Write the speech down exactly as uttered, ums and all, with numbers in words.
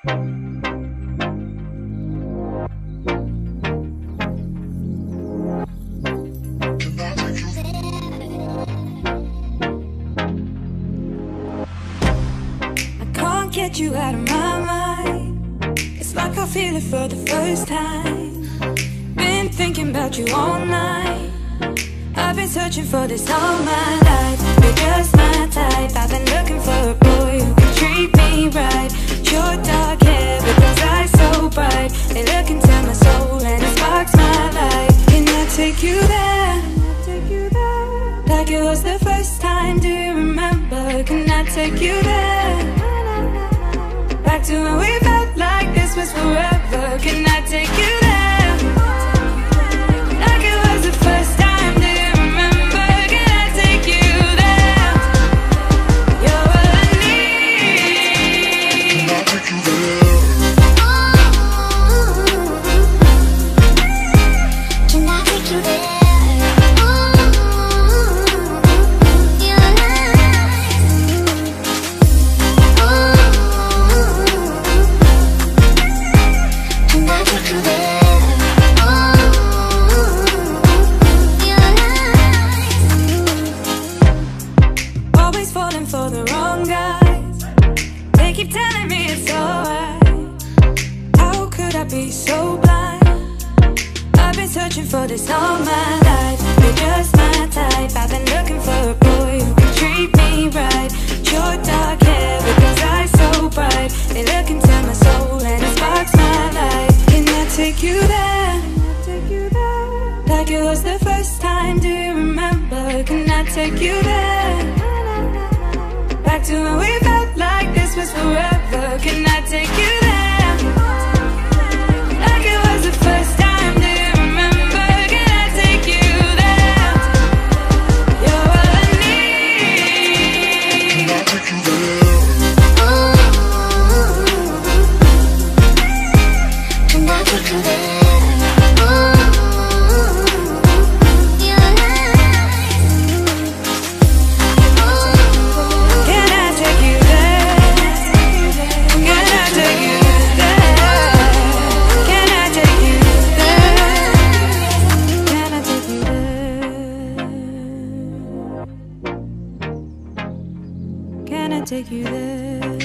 Get you out of my mind. It's like I feel it for the first time. Been thinking about you all night. I've been searching for this all my life. You're just my type. I've been looking for a boy who can treat me right. Your dark hair with those eyes so bright. They look into my soul and it sparks my life. Can I take you there? Like it was the first time, do you remember? Can I take you there? Back to when we felt like this was forever. Can I take you there? Like it was the first time, do you remember? Can I take you there? You're what I need. Can I take you there? Can I take you there? For the wrong guys, they keep telling me it's alright. How could I be so blind? I've been searching for this all my life. You're just my type. I've been looking for a boy who can treat me right. Your dark hair with those eyes so bright. They look into my soul and it sparks my life. Can I take you there? Like it was the first time, do you remember? Can I take you there? Back to when we felt like this was forever. Can I take you there? Like it was the first time, do you remember? Can I take you there? You're what I need. Can I take you there? Can I take you there? Take you there.